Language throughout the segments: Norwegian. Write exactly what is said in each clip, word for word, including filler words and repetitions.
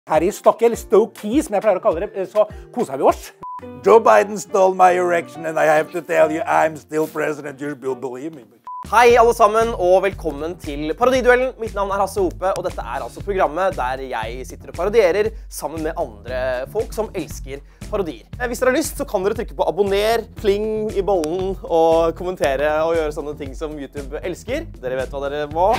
Her I Stockel, Stoke, som jeg pleier å kalle det, så koser vi oss. Joe Biden stole my erection, and I have to tell you, I'm still president. You will believe me. Hei alle sammen, og velkommen til Parodiduellen. Mitt navn er Hasse Hope, og dette er altså programmet der jeg sitter og parodierer sammen med andre folk som elsker parodier. Hvis dere har lyst, så kan dere trykke på abonner, pling I bollen, og kommentere og gjøre sånne ting som YouTube elsker. Dere vet hva dere må.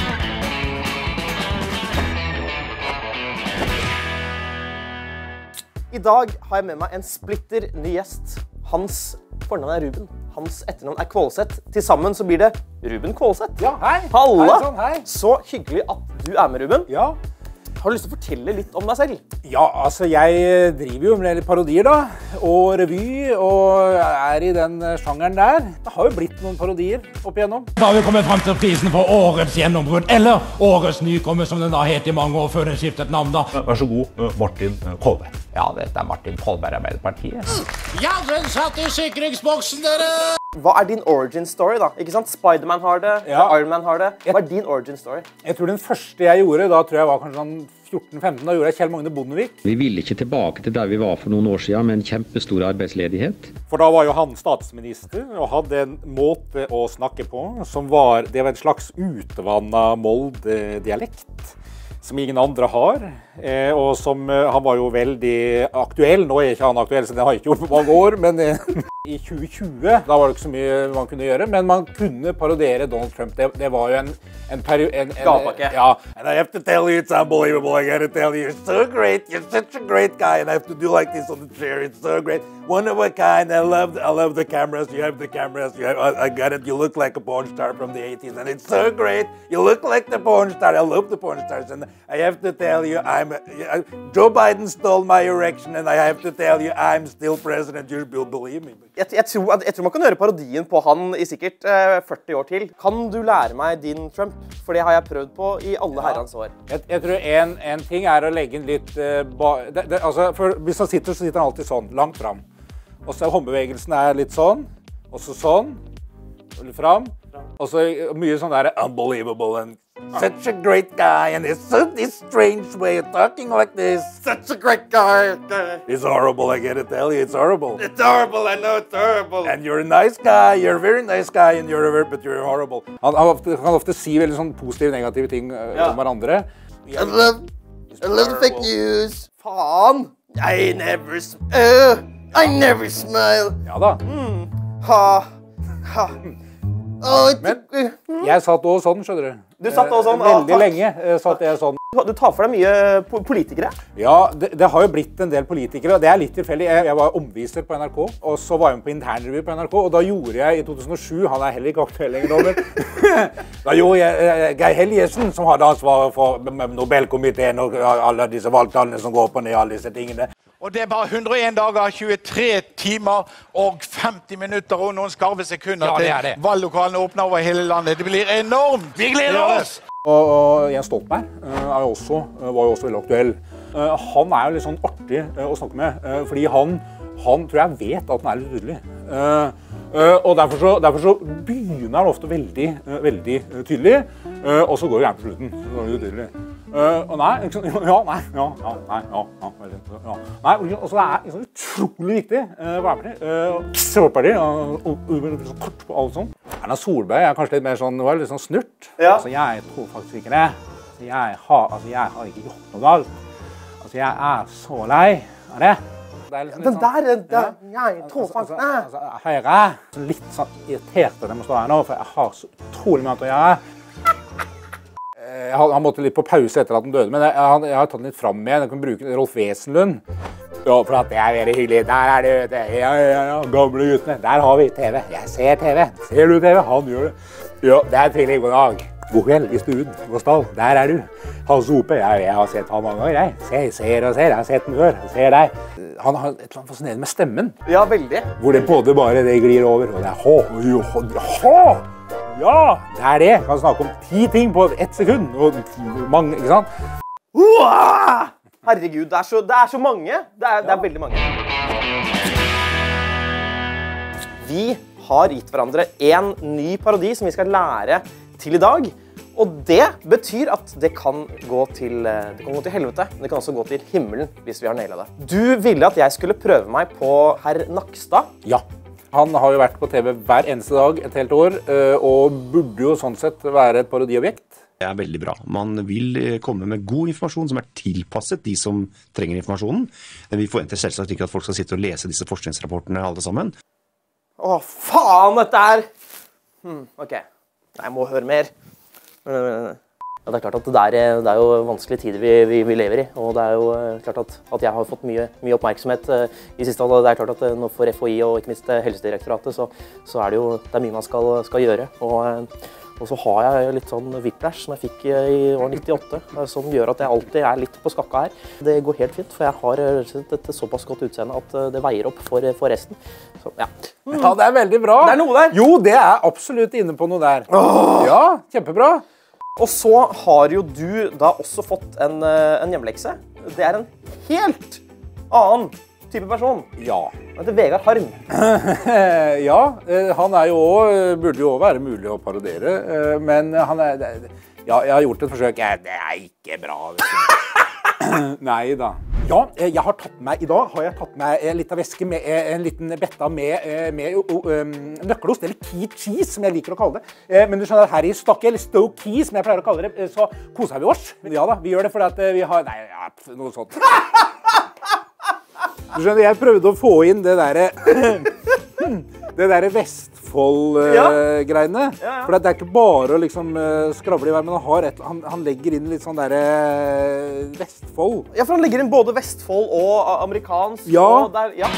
I dag har jeg med meg en splitter ny gjest. Hans fornavn er Ruben. Hans etternavn er Kvålseth. Til sammen så blir det Ruben Kvålseth. Ja, hei. Halla! Hei, sånn, hei. Så hyggelig at du er med, Ruben. Ja. Har du lyst til å fortelle litt om deg selv? Ja, altså jeg driver jo med litt parodier da, og revy, og er I den sjangeren der. Det har jo blitt noen parodier opp igjennom. Da har vi kommet frem til prisen for årets gjennombrudd, eller årets nykommer, som den da het I mange år før den skiftet navn da. Vær så god, Martin Kolberg. Ja, dette er Martin Kolberg, Arbeiderpartiet. Ja, den satt I sikringsboksen, dere! Hva er din origin story da? Ikke sant? Spider-Man har det, Ja. Iron Man har det. Hva er din origin story? Jeg tror den første jeg gjorde, da tror jeg var kanskje sånn fjorten femten, da gjorde jeg Kjell Magne Bondevik. Vi ville ikke tilbake til der vi var for noen år siden, med en kjempestor arbeidsledighet. For da var jo han statsminister, og hadde en måte å snakke på, som var, det var en slags utvannet Molde-dialekt, som ingen andre har, eh, og som, eh, han var jo veldig aktuell. Nå er ikke han aktuell, så det har jeg ikke gjort på mange år, men eh, I tjue tjue, da var det ikke så mye man kunne gjøre, men man kunne parodere Donald Trump. Det, det var jo en, en periode... Gapakke. Ja, and I have to tell you, it's unbelievable. I gotta tell you, you're so great. You're such a great guy, and I have to do like this on the chair. It's so great. One of a kind. I love, I love the cameras. You have the cameras. You have, I, I got it. You look like a porn star from the eighties, and it's so great. You look like the porn star. I love the porn stars, and I have to tell you, I'm I, Joe Biden stole my erection, and I have to tell you, I'm still president. You will believe me. Jeg, jeg, tror, jeg tror man kan høre parodien på han I sikkert eh, førti år til. Kan du lære meg din Trump? For det har jeg prøvd på I alle herrens år. Jeg, jeg tror en, en ting er å legge inn litt... Uh, ba, det, det, altså, for hvis han sitter, så sitter han alltid sånn, langt fram. Og så håndbevegelsen er litt sånn, og så sånn, og litt fram. Og så mye sånn der, unbelievable, and such a great guy, and it's so this strange way of talking like this. Such a great guy. It's horrible, I gotta tell you, it's horrible. It's horrible, I know it's horrible. And you're a nice guy, you're a very nice guy, and you're a very, but you're horrible. Han, han ofte, kan ofte si veldig sånn positive, negative ting uh, Ja. om hverandre. I love, I love the fake news. Faen. I never, uh, I never smile. Ja da. Ha, ha. Oh, Men jeg satt også sånn, skjønner du. Du satt også sånn? Eh, Ah, Veldig takk. lenge eh, satt jeg sånn. Du tar for deg mye po- politikere? Ja, det, det har jo blitt en del politikere, og det er litt tilfeldig. Jeg, jeg var omviser på N R K, og så var jeg med på internrevy på N R K, og da gjorde jeg I to tusen og sju, han er heller ikke aktuell lenger nå, men da gjorde jeg eh, Geir Helgesen, som hadde ansvaret for Nobelkomiteen og alle disse valgtallene som går på ned, alle disse tingene. Og det er bare hundre og en dager, tjuetre timer og femti minutter og noen skarve sekunder Ja, det er det. til valglokalene åpner over hele landet. Det blir enormt! Vi gleder oss! Og, og Jens Stoltenberg uh, er jo også, uh, var jo også veldig aktuell. Uh, han er jo litt sånn artig uh, å snakke med, uh, fordi han, han tror jeg vet at han er litt tydelig. Uh, uh, og derfor så, derfor så begynner han ofte veldig, uh, veldig uh, tydelig, uh, og så går det gjerne på slutten. Så går det tydelig. Uh, og nei, ikke sant? Ja, nei, ja, ja, nei, ja, ja, veldig, ja. Nei, og så det er liksom utrolig viktig, uh, hva er det? Uh, Sørparti, og, og, og så kort på alt sånt. Erna Solberg er kanskje litt mer sånn, var litt sånn snurt. Ja. Altså, jeg tror faktisk ikke det. Altså, jeg har, altså, jeg har ikke gjort noe galt. Altså, jeg er så lei av det. Det er liksom Den litt der, den der, jeg tror Altså, faktisk, altså, altså, Høyre er litt sånn irritert at jeg må stå her nå, for jeg har så utrolig mye annet å gjøre. Eh, Han, han måtte litt på pause etter at han døde, men jeg, jeg, jeg har tatt den litt frem igjen. Jeg kan bruke Rolf Wesenlund. Ja, for at det er veldig hyggelig. Der er det, det ja, ja, ja, gamle guttene. Der har vi TV. Jeg ser TV. Ser du TV? Han gjør det. Ja, det er tidlig god dag. God kveld i stuen. God stall. Der er du. Hasse Hope. Jeg, jeg har sett han mange ganger, jeg. Se, ser og ser. Jeg har sett den før. Jeg ser deg. Han har et eller annet fascinerende med stemmen. Ja, veldig. Hvor det både bare det glir over, og det er hå, jo, hå. Ja, det er det. Jeg kan snakke om ti ting på ett sekund, og mange, ikke sant? Uah! Herregud, det er så, det er så mange. Det er, det er veldig mange. Vi har gitt hverandre en ny parodi som vi skal lære til i dag. Og det betyr at det kan gå til, det kan gå til helvete, men det kan også gå til himmelen hvis vi har nailet det. Du ville at jeg skulle prøve meg på herr Nakstad. Ja. Han har jo vært på T V hver eneste dag et helt år, og burde jo sånn sett være et parodiobjekt. Det er veldig bra. Man vil komme med god informasjon som er tilpasset de som trenger informasjonen. Vi forventer selvsagt ikke at folk skal sitte og lese disse forskningsrapportene alle sammen. Åh, faen, dette er... Hmm, ok, jeg må høre mer. Ja, det er klart at det er, det er jo vanskelige tider vi, vi, vi lever i, og det er jo klart at, at jeg har fått mye, mye oppmerksomhet uh, i siste år. Det er klart at uh, nå for F H I og ikke minst Helsedirektoratet, så, så er det jo det er mye man skal, skal gjøre. Og, uh, og så har jeg litt sånn whiplash som jeg fikk uh, i år nittiåtte, uh, som gjør at jeg alltid er litt på skakka her. Det går helt fint, for jeg har uh, et såpass godt utseende at uh, det veier opp for, for resten. Så, ja. Mm. Ja, det er veldig bra. Det er noe der. Jo, det er absolutt inne på noe der. Åh. Ja, kjempebra. Og så har jo du da også fått en, en hjemmelekse. Det er en helt annen type person. Ja. Det heter Vegard Harm. Ja, han er jo også, burde jo også være mulig å parodere, men han er, ja, jeg har gjort et forsøk. Det er ikke bra. Nei da. Ja, jeg har tatt meg, i dag har jeg tatt meg litt av væske med en liten betta med, med um, nøkkelost, eller key cheese, som jeg liker å kalle det. Men du skjønner at her i Stokke, eller Stoke Key, som jeg pleier å kalle det, så koser vi oss. Ja da, vi gjør det fordi at vi har, nei, ja, noe sånt. Du skjønner, jeg prøvde å få inn det der, det der Vestfold-greiene. Uh, ja. Ja, ja. For det er ikke bare å liksom uh, skravle i vei, men han, har et, han, han legger inn litt sånn der uh, Vestfold. Ja, for han legger inn både Vestfold og uh, amerikansk. Ja. Og der, ja.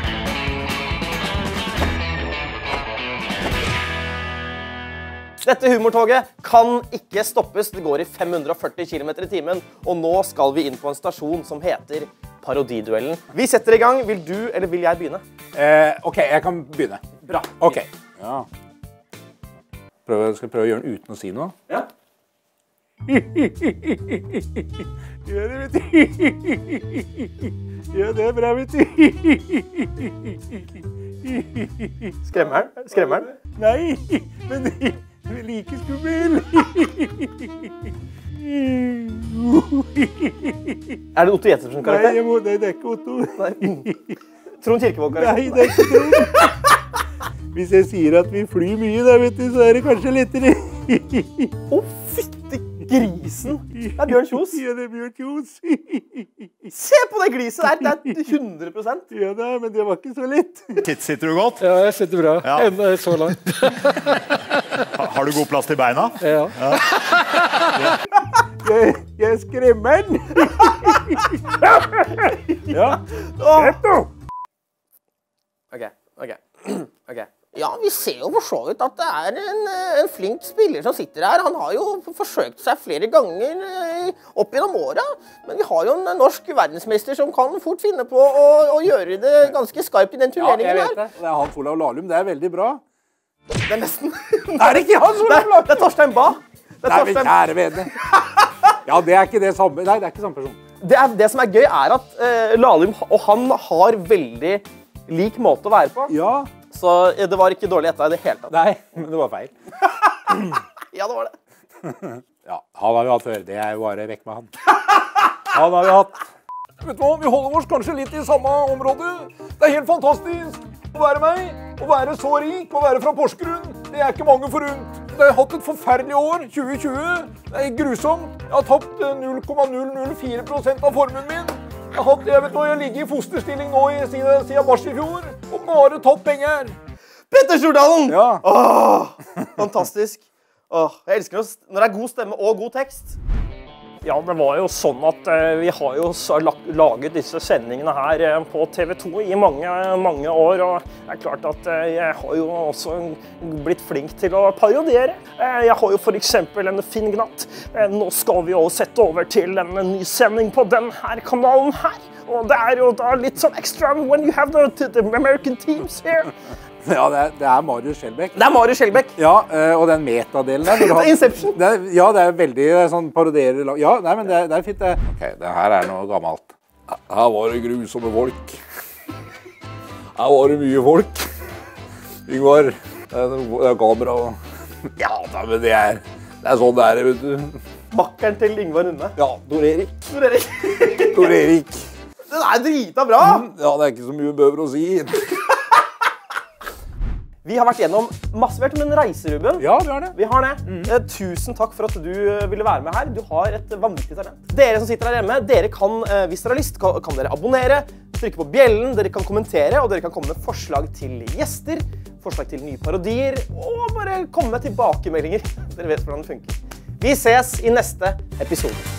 Dette humortoget kan ikke stoppes. Det går i fem hundre og førti kilometer i timen, og nå skal vi inn på en stasjon som heter Parodiduellen. Vi setter i gang. Vil du, eller vil jeg begynne? Eh, ok, jeg kan begynne. Bra. Ok. Ja. Prøve, skal jeg prøve å gjøre den uten å si noe? Ja. Ja, det vet du. Ja, det er bra, vet du. Skremmer den? Skremmer den? Nei, men det er like skummel. Er det Otto Jespersen-karakter? Nei, jeg må, nei, det er ikke Otto. Nei. Trond Kirkevold-karakter? Nei, det er ikke Trond. Hvis jeg sier at vi flyr mye da, vet du, så er det kanskje lettere. Å, fytti grisen! Det er Bjørn Kjos. Ja, det er Bjørn Kjos. Se på det gliset der, det er hundre prosent. Ja da, men det var ikke så lett. Sitter du godt? Ja, jeg sitter bra. Ja. Enda så langt. Har du god plass til beina? Ja. Ja. Jeg, jeg skremmer den. Ja, rett nå. Ok, ok, ok. Ja, vi ser jo for så vidt at det er en, en flink spiller som sitter her. Han har jo forsøkt seg flere ganger opp gjennom åra. Men vi har jo en norsk verdensmester som kan fort finne på å, å gjøre det ganske skarpt i den turneringen ja, jeg her. vet det. Det er Hans Olav Lahlum. Det er veldig bra. Det er nesten... Er det ikke Hans Olav Lahlum? Det er Torstein Bae. Det er Nei, Torstein... men kjære vene. Ja, det er ikke det samme. Nei, det er ikke samme person. Det, er, det som er gøy er at uh, Lahlum og han har veldig lik måte å være på. Ja. Så det var ikke dårlig etter i det hele tatt. Nei, men det var feil. Ja, det var det. Ja, han har vi hatt før. Det er jo bare vekk med han. Han har vi hatt. Vet du hva, vi holder oss kanskje litt i samme område. Det er helt fantastisk å være meg, å være så rik, å være fra Porsgrunn. Det er ikke mange forunt. Jeg har hatt et forferdelig år, tjue tjue. Det er grusomt. Jeg har tapt null komma null null fire prosent av formuen min. Jeg har hatt, jeg vet hva, jeg ligger i fosterstilling nå i siden, siden mars i fjor, og bare tatt penger. Petter Stordalen! Ja. Åh, fantastisk. Åh, jeg elsker når det er god stemme og god tekst. Ja, det var jo sånn at eh, vi har jo laget disse sendingene her eh, på T V to i mange, mange år, og det er klart at eh, jeg har jo også blitt flink til å parodiere. Eh, jeg har jo for eksempel en Finn Gnatt. Eh, nå skal vi jo sette over til en ny sending på denne kanalen her, og det er jo da litt sånn extra when you have the, the American teams here. Ja, det er, det er Marius Skjelbæk. Det er Marius Skjelbæk. Ja, og den metadelen der. Det er Inception. Det er, ja, det er veldig sånn parodierer. Ja, nei, men det, det er fint det. Ok, det her er noe gammelt. Her var det grusomme folk. Her var det mye folk. Yngvar, det er, det er kamera. Ja, da, men det er, Det er sånn det er, vet du. Makkeren til Ingvar Runde. Ja, Tor Erik. Tor Erik. Tor Erik. Den er drita bra! Ja, det er ikke så mye bøver å si. Vi har vært gjennom masse, vi har vært om en reise, Ruben. Ja, vi har det. Vi har det. Mm. Eh, tusen takk for at du ville være med her. Du har et vanvittig talent. Dere som sitter her hjemme, dere kan, eh, hvis dere har lyst, kan, kan dere abonnere, trykke på bjellen, dere kan kommentere, og dere kan komme med forslag til gjester, forslag til nye parodier, og bare komme med tilbakemeldinger. Dere vet hvordan det funker. Vi ses i neste episode.